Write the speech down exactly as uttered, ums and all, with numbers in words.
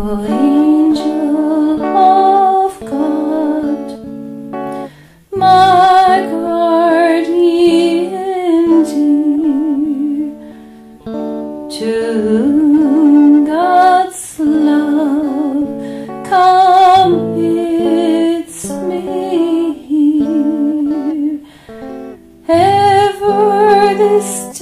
O angel of God, my guardian dear, to whom God's love commits me here, ever this